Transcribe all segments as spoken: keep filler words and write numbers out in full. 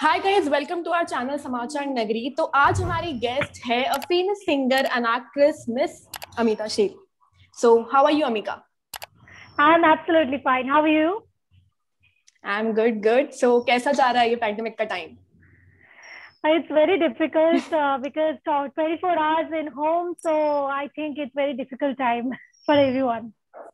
Hi guys, welcome to our channel Samachar Nagari. तो आज हमारी गेस्ट है a famous singer and actress miss Amita Sher. So how are you Amika? I'm absolutely fine. How are you? I am good good. सो कैसा जा रहा है ये पैंडेमिक का time? It's very difficult uh, because uh, twenty-four hours in home, so I think it's very difficult time for everyone.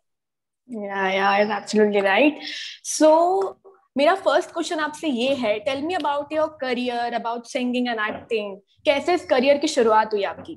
या या is absolutely right. सो मेरा फर्स्ट क्वेश्चन आपसे ये है, tell me about your career, about singing and acting. कैसे इस career की शुरुआत हुई आपकी?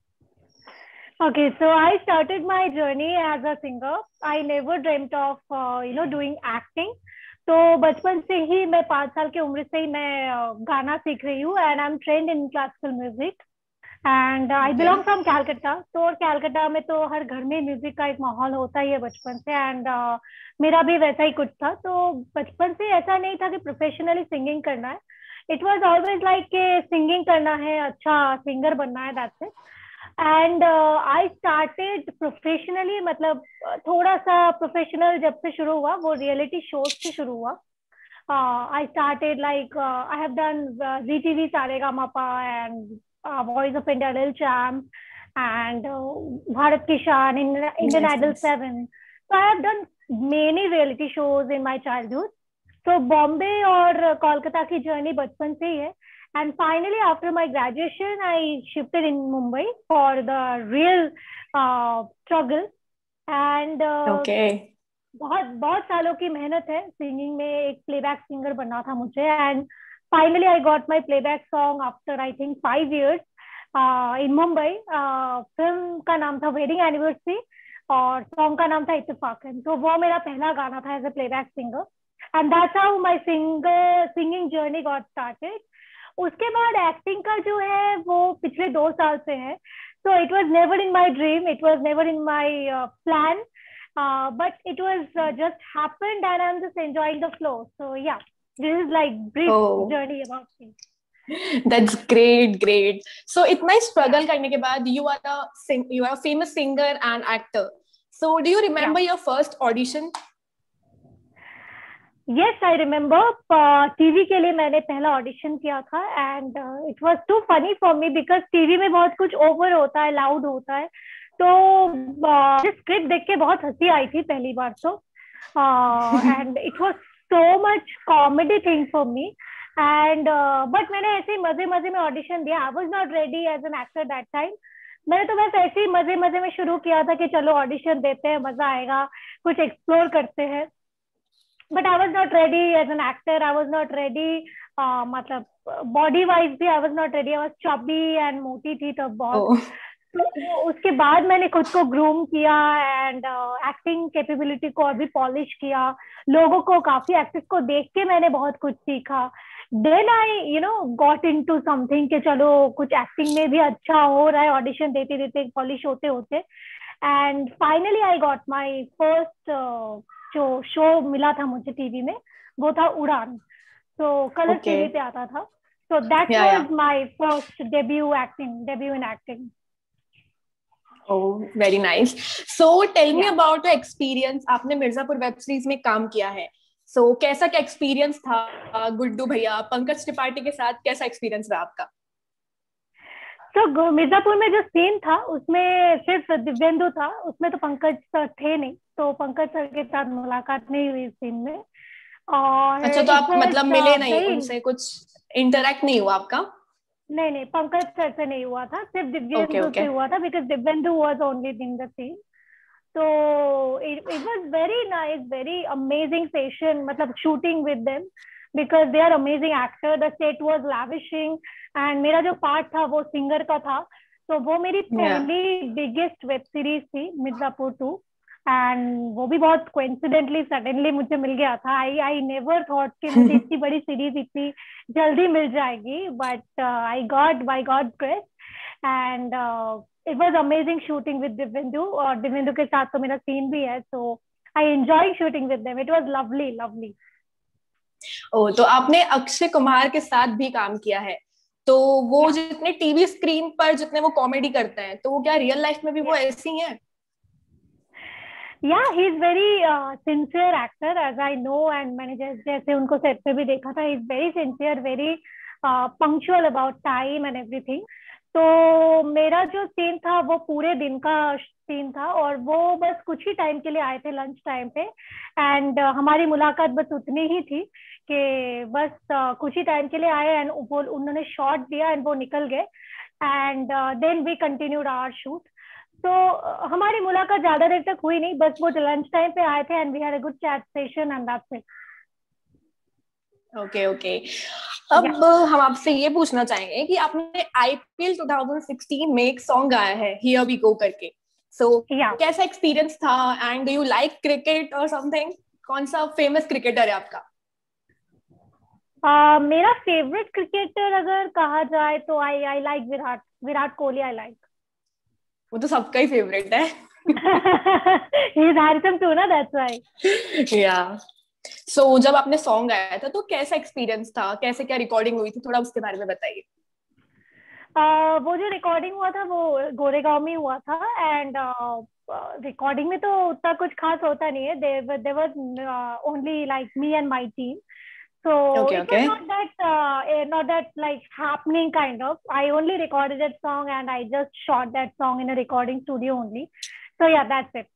Okay, so I started my journey as a singer. I never dreamt of uh, you know doing acting. तो बचपन से ही मैं पाँच साल की उम्र से ही मैं uh, गाना सीख रही हूँ and I'm trained in classical music. And I okay. Belong from Calcutta. तो और कैलकटा में तो हर घर में म्यूजिक का एक माहौल होता ही है बचपन से। एंड uh, मेरा भी वैसा ही कुछ था। तो बचपन से ऐसा नहीं था कि प्रोफेशनली सिंगिंग करना है। इट वाज ऑलवेज लाइक कि सिंगिंग करना है, अच्छा सिंगर बनना है, that's it. And I started professionally, मतलब uh, थोड़ा सा प्रोफेशनल जब से शुरू हुआ वो रियलिटी शोज से शुरू हुआ। I started like I have done Zee TV Saregamapa and uh, Voice of India, Lil Champ, and uh, Bharat Ki Shaan, in Indian nice Idol nice. seven. So I have done many reality shows in my childhood. So Bombay और कोलकाता की journey बचपन से ही है। And finally, after my graduation, I shifted in Mumbai for the real uh, struggle. And uh, okay. बहुत बहुत सालों की मेहनत है सिंगिंग में। एक प्लेबैक सिंगर बनना था मुझे। And finally I got my playback song after I think five years in Mumbai. Film का नाम था वेडिंग एनिवर्सरी और सॉन्ग का नाम था इत्तेफाकन। तो वो मेरा पहला गाना था as a playback singer. And that's how my singer singing journey got started. उसके बाद एक्टिंग का जो है वो पिछले दो साल से है। So it was never in my dream, it was never in my plan, uh, but it was uh, just happened and I'm just enjoying the flow. So yeah, this is like brief Oh, journey about me. that's great, great. So इतना Yeah, struggle करने के बाद you are a sing you are a famous singer and actor. So do you yeah. remember your first audition? Yes, I remember. uh, TV के लिए मैंने पहला audition किया था and it was too funny for me because TV में बहुत कुछ over होता है, लाउड होता है। तो स्क्रिप्ट देख के बहुत हंसी आई थी पहली बार तो। And it was so much comedy thing for me. And but मैंने ऐसे ही मजे मजे में ऑडिशन दिया। I was not ready as an actor that time. मैंने तो बस ऐसे ही मजे मजे में शुरू किया था कि चलो ऑडिशन देते हैं, मजा आएगा, कुछ एक्सप्लोर करते हैं। But I was not ready as an actor. I was not ready, मतलब बॉडी वाइज भी I was not ready. I was chubby and मोटी थी तब बहुत। Oh, तो उसके बाद मैंने खुद को ग्रूम किया एंड एक्टिंग कैपेबिलिटी को अभी पॉलिश किया। लोगों को, काफी एक्टर्स को देख के मैंने बहुत कुछ सीखा। Then I you know got into something कि चलो कुछ एक्टिंग में भी अच्छा हो रहा है, ऑडिशन देते देते पॉलिश होते होते। And finally I got my first जो शो मिला था मुझे टीवी में, वो था उड़ान। तो कलर टीवी okay. पे आता था। so that Yeah, yeah. was my first debut acting debut in acting. Oh, very nice. So tell me Yeah. about your experience. आपने मिर्जापुर वेब सीरीज में काम किया है। So कैसा क्या एक्सपीरियंस था? गुड्डू भैया, पंकज त्रिपाठी के साथ कैसा एक्सपीरियंस रहा आपका? तो मिर्जापुर में जो सीन था उसमें सिर्फ दिव्येंदु था, उसमें तो पंकज सर थे नहीं। तो पंकज सर के साथ मुलाकात नहीं हुई सीन में। और अच्छा, तो इट आप वाज मतलब मिले नहीं, वेरी, उनसे कुछ इंटरेक्ट नहीं हुआ आपका? नहीं नहीं, पंकज सर से नहीं हुआ था, सिर्फ ओके दिव्येंदु से ओके। हुआ था because Divyendu was only in the scene. तो it, it was very nice, very amazing session, मतलब shooting with them because they are amazing actor. The set was lavishing and मेरा जो part था वो singer का था। तो वो मेरी या पहली biggest web series थी मिर्जापुर टू। एंड वो भी बहुत कोइंसिडेंटली सडनली मुझे मिल गया था। आई आई नेवर थॉट कि मुझे इतनी बड़ी सीरीज इतनी जल्दी मिल जाएगी। But I got by God grace. And it was amazing shooting with Divyendu. और दिव्येंदु के साथ तो मेरा सीन भी है। So I enjoy shooting with them. It was lovely lovely. ओ, तो आपने अक्षय कुमार के साथ भी काम किया है। तो वो या जितने टीवी स्क्रीन पर जितने वो कॉमेडी करते हैं, तो वो क्या रियल लाइफ में भी वो या ऐसी हैं? Yeah he is very sincere actor as I know, and मैंने जैसे जैसे उनको सेट पे भी देखा था, he is very sincere, very punctual about time and everything. तो मेरा जो सीन था वो पूरे दिन का सीन था, और वो बस कुछ ही टाइम के लिए आए थे, लंच टाइम पे। एंड uh, हमारी मुलाकात बस उतनी ही थी कि बस uh, कुछ ही टाइम के लिए आए, एंड वो उन्होंने शॉट दिया एंड वो निकल गए, and then we continued our shoot. तो uh, हमारी मुलाकात ज्यादा देर तक हुई नहीं, बस वो लंच टाइम पे आए थे, and we had a good chat session, and that's it. Okay okay. अब हम आपसे ये पूछना चाहेंगे कि आपने आईपीएल ट्वेंटी सिक्सटीन में एक सॉन्ग गाया है हियर वी गो करके, सो so, या कैसा एक्सपीरियंस था, and do you like cricket और समथिंग? कौन सा फेमस क्रिकेटर है आपका? uh, मेरा फेवरेट क्रिकेटर अगर कहा जाए तो I I like Virat Virat Kohli, I like. वो तो सबका ही फेवरेट है। ही इज हैंडसम टू ना, दैट्स व्हाई। या सो जब आपने सॉन्ग गाया था तो कैसा एक्सपीरियंस था, कैसे क्या रिकॉर्डिंग हुई थी, थोड़ा उसके बारे में बताइए। uh, वो जो रिकॉर्डिंग हुआ था वो गोरेगांव में हुआ था, एंड रिकॉर्डिंग में तो उतना कुछ खास होता नहीं है, there there was only like me and my team. So okay it okay. was not that uh, eh, not that like happening kind of. I only recorded that song and I just shot that song in a recording studio only. So yeah, that's it.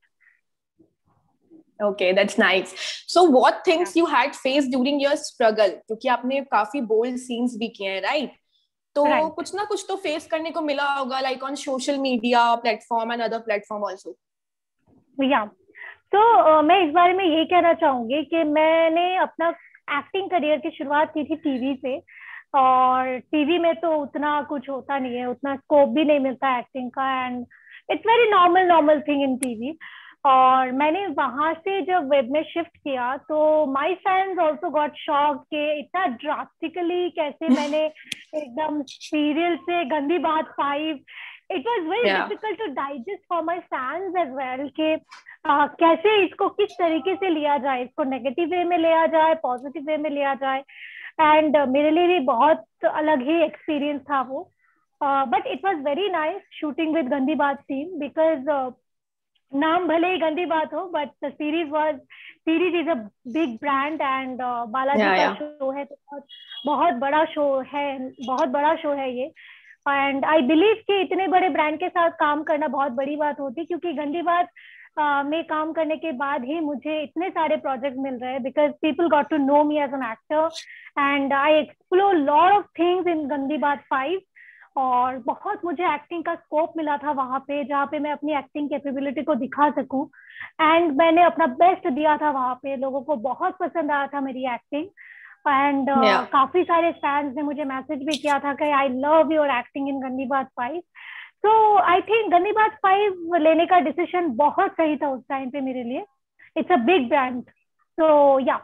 Okay, that's nice. So what things Yeah. you had faced during your struggle? क्योंकि आपने काफी bold scenes भी किए हैं, right? तो Right. कुछ ना कुछ तो फेस करने को मिला होगा, like on social media platform and other platform also. Yeah. तो uh, मैं इस बारे में यही कहना चाहूंगी कि मैंने अपना एक्टिंग करियर की शुरुआत की थी टीवी से, और टीवी में तो उतना कुछ होता नहीं है, उतना स्कोप भी नहीं मिलता एक्टिंग का, and it's very normal normal thing in TV. और मैंने वहां से जब वेब में शिफ्ट किया तो my fans also got shock कि इतना ड्रास्टिकली कैसे मैंने एकदम सीरियल से Gandi Baat five, it was very difficult to digest for my fans as well कि uh, कैसे इसको किस तरीके से लिया जाए, इसको नेगेटिव वे में लिया जाए, पॉजिटिव वे में लिया जाए। एंड uh, मेरे लिए भी बहुत अलग ही एक्सपीरियंस था वो, but it was very nice shooting with Gandi Baat team, because नाम भले ही गंदी बात हो, but the series was series is a big brand, and Balaji Yeah, का yeah. शो है तो बहुत बहुत बड़ा शो है, बहुत बड़ा शो है ये। एंड आई बिलीव कि इतने बड़े ब्रांड के साथ काम करना बहुत बड़ी बात होती, क्योंकि गंदी बात uh, में काम करने के बाद ही मुझे इतने सारे प्रोजेक्ट मिल रहे हैं, because people got to know me as an actor, and I explore lot of things in Gandi Baat five. और बहुत मुझे एक्टिंग का स्कोप मिला था वहां पे, जहाँ पे मैं अपनी एक्टिंग कैपेबिलिटी को दिखा सकूं, एंड मैंने अपना बेस्ट दिया था वहां पे, लोगों को बहुत पसंद आया था मेरी एक्टिंग। And uh, Yeah. काफी सारे फैंस ने मुझे मैसेज भी किया था कि I love your acting in Gandi Baat five. So I think गंदी बात फाइव लेने का डिसीजन बहुत सही था उस टाइम पे मेरे लिए। It's a big brand, so yeah.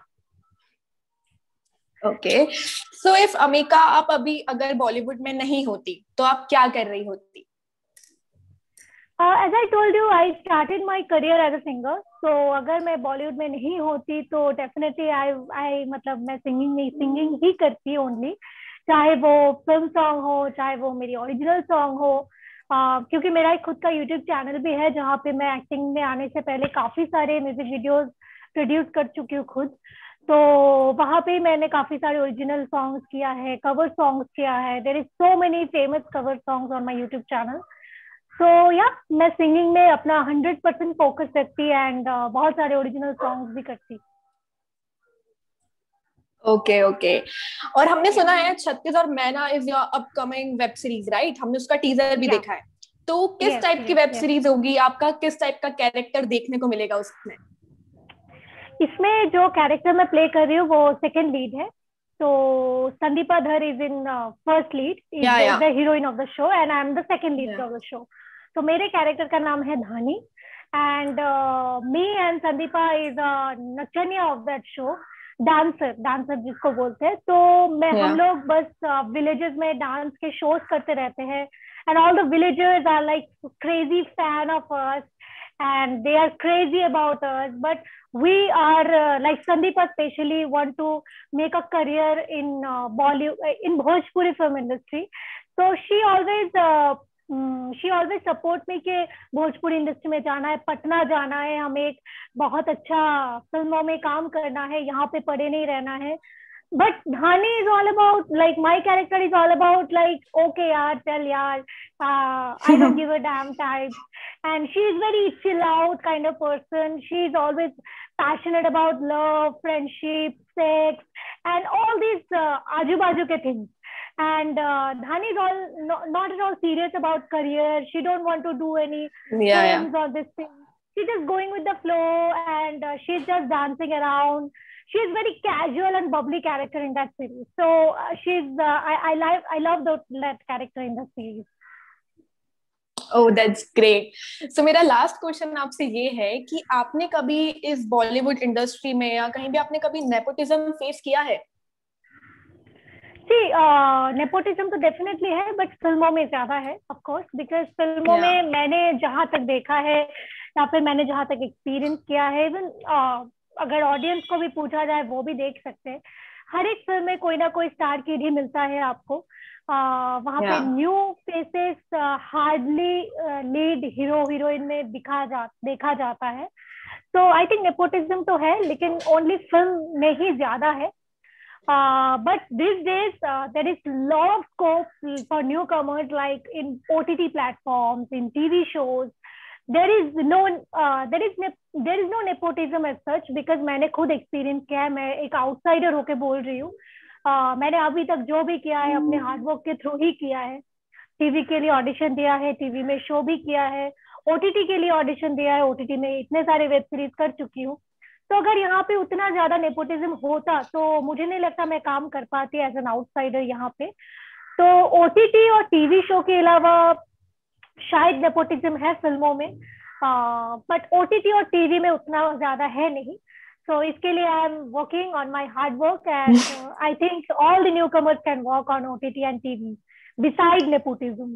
Okay, so if Amika आप अभी अगर बॉलीवुड में नहीं होती तो आप क्या कर रही होती? As I told you, I started my career as a singer. तो अगर मैं बॉलीवुड में नहीं होती तो डेफिनेटली आई आई मतलब मैं सिंगिंग में सिंगिंग ही करती ओनली, चाहे वो फिल्म सॉन्ग हो, चाहे वो मेरी ओरिजिनल सॉन्ग हो। uh, क्योंकि मेरा एक खुद का यूट्यूब चैनल भी है जहाँ पे मैं एक्टिंग में आने से पहले काफी सारे म्यूजिक वीडियोस प्रोड्यूस कर चुकी हूँ खुद। तो वहां पे मैंने काफी सारे ओरिजिनल सॉन्ग्स किया है, कवर सॉन्ग्स किया है। There is so many famous cover songs on my YouTube channel. So yeah मैं सिंगिंग में अपना हंड्रेड परसेंट फोकस रखती एंड uh, बहुत सारे ओरिजिनल सॉन्ग्स भी करती। Okay okay. और हमने सुना है छत्तीस और Maina is your upcoming web series, right? हमने उसका टीजर भी Yeah. देखा है, तो किस Yes, टाइप की yes, वेब yes. सीरीज होगी? आपका किस टाइप का कैरेक्टर देखने को मिलेगा उसमें? इसमें जो कैरेक्टर मैं प्ले कर रही हूँ वो सेकंड लीड है। तो Sandipa Dhar is in first lead, is Yeah, yeah. The heroine of the show, and I am the second lead Yeah. Of the show. तो मेरे कैरेक्टर का नाम है Dhani, and me and Sandipa is nachaniya of that show, dancer dancer जिसको बोलते हैं। तो मैं Yeah. हम लोग बस विलेजेस uh, में डांस के शोज करते रहते हैं, and all the villagers are like crazy fan of us and they are crazy about us, but we are uh, like Sandeepa especially want to make a career in uh, Bollywood, in Bhojpuri film industry. So she always uh, she always support में कि Bhojpuri industry में जाना है, पटना जाना है, हमें एक बहुत अच्छा फिल्मों में काम करना है, यहाँ पे पड़े नहीं रहना है. But Dhani is all about, like, my character is all about, like, okay, yaar, tell, yaar, uh, I don't give a damn type. And she is very chill out kind of person. She is always passionate about love, friendship, sex, and all these uh, aju-baju ke things. And uh, Dhani is all no, not at all serious about career. She don't want to do any Yeah, yeah. films or this thing. She's just going with the flow, and uh, she's just dancing around. She is very casual and bubbly character in that series. So uh, she's uh, I I like I love that, that character in the series. Oh, that's great. So मेरा last question आपसे ये है कि आपने कभी इस Bollywood industry में या कहीं भी आपने कभी नेपोटिज्म फेस किया है? जी, नेपोटिज्म तो डेफिनेटली है, बट फिल्मों में ज्यादा है ऑफ कोर्स, बिकॉज फिल्मों Yeah. में मैंने जहां तक देखा है या फिर मैंने जहां तक एक्सपीरियंस किया है, इवन अगर ऑडियंस को भी पूछा जाए वो भी देख सकते हैं, हर एक फिल्म में कोई ना कोई स्टार किड ही मिलता है आपको. uh, वहां Yeah. पे new faces hardly lead hero heroine में दिखा जा देखा जाता है. तो आई थिंक नेपोटिज्म तो है, लेकिन ओनली फिल्म में ही ज्यादा है. Uh, but these days, uh, there is lot of scope for newcomers, like in O T T platforms, in T V shows. There is no, uh, there is ne- there is no nepotism as such, because मैंने खुद experience किया है. मैं एक outsider होके बोल रही हूँ. uh, मैंने अभी तक जो भी किया है अपने हार्डवर्क के थ्रू ही किया है. टीवी के लिए ऑडिशन दिया है, टीवी में शो भी किया है, ओटीटी के लिए ऑडिशन दिया है, ओटीटी में इतने सारे वेब सीरीज कर चुकी हूँ. तो अगर यहाँ पे उतना ज्यादा नेपोटिज्म होता तो मुझे नहीं लगता मैं काम कर पाती एज एन आउटसाइडर यहाँ पे. तो ओटीटी और टीवी शो के अलावा शायद नेपोटिज्म है फिल्मों में, बट ओटीटी और टीवी में उतना ज्यादा है नहीं. सो इसके लिए I am working on my hard work, and I think all the newcomers can work on OTT and TV beside nepotism.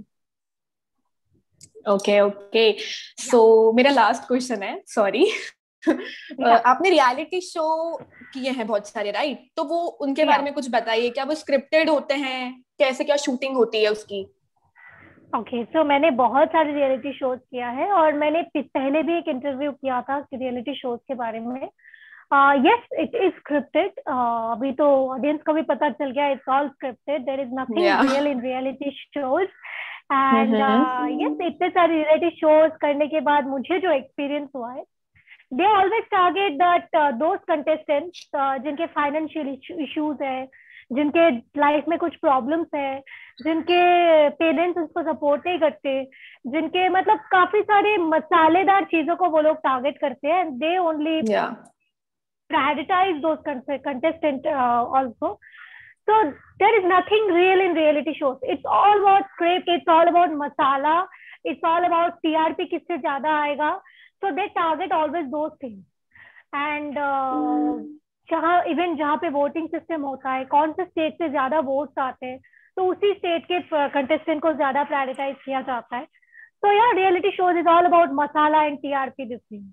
Okay okay so मेरा लास्ट क्वेश्चन है, सॉरी. Uh, आपने रियलिटी शो किए हैं बहुत सारे, right? तो वो उनके Yeah. बारे में कुछ बताइए. क्या वो स्क्रिप्टेड होते हैं? कैसे क्या शूटिंग होती है उसकी? ओके, सो मैंने बहुत सारे रियलिटी शोज किया है, और मैंने पहले भी एक इंटरव्यू किया था रियलिटी शोज के बारे में. Yes, it is scripted. अभी तो ऑडियंस को भी पता चल गया, it's all scripted. There is nothing real in reality shows. And yes, इतने सारे रियलिटी शोज करने के बाद मुझे जो एक्सपीरियंस हुआ है, they always target that uh, those contestants uh, जिनके फाइनेंशियल इश्यूज है, जिनके लाइफ में कुछ प्रॉब्लम्स है, जिनके पेरेंट्स उसको सपोर्ट नहीं करते, जिनके मतलब काफी सारे मसालेदार चीजों को वो लोग टारगेट करते हैं. They only prioritise those contestant uh, also. So there is nothing real in reality shows. It's all about script, it's all about masala, it's all about T R P किससे ज्यादा आएगा. So they target always those things. And uh, जहाँ even जहाँ पे voting system होता है, कौन से स्टेट से ज्यादा वोट्स आते हैं, तो उसी स्टेट के कंटेस्टेंट को ज्यादा प्रायोरिटाइज किया जाता है. तो यार, reality shows is all about masala and TRP this thing.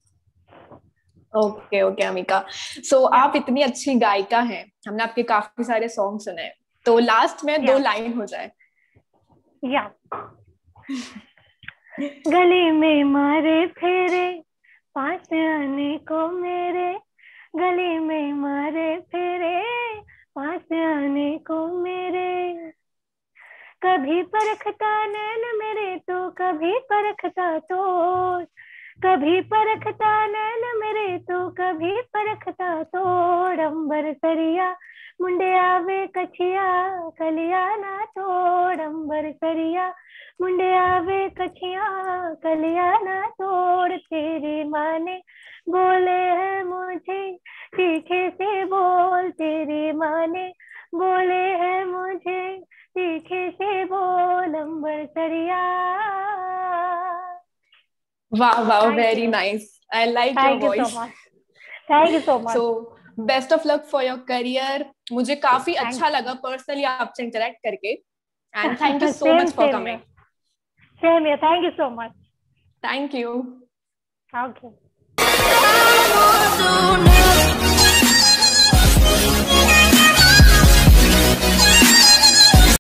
Okay okay Amika, so आप इतनी अच्छी गायिका हैं, हमने आपके काफी सारे सॉन्ग सुने हैं, तो लास्ट में yeah. दो लाइन हो जाए. या गली में मारे फेरे पास आने को मेरे, गली में मारे फेरे पास आने को मेरे, कभी परखता नैन मेरे तो कभी परखता तो, कभी परखता नैन मेरे तो कभी परखता तो, अंबर सरिया मुंडे आवे कछिया कलिया ना तोड़, अंबर सरिया मुंडे आवे कछिया कलिया ना तोड़, तेरी माँ ने बोले है मुझे तीखे से बोल, तेरी माँ ने बोले है मुझे तीखे से बोल, अंबर सरिया. वाह वाह, very nice, I like your voice. Thank you so much. So best of luck for your career. मुझे काफी अच्छा लगा पर्सनली आपसे इंटरेक्ट करके, and thank you so much for coming. Same here. Thank you so much. Thank you. Okay.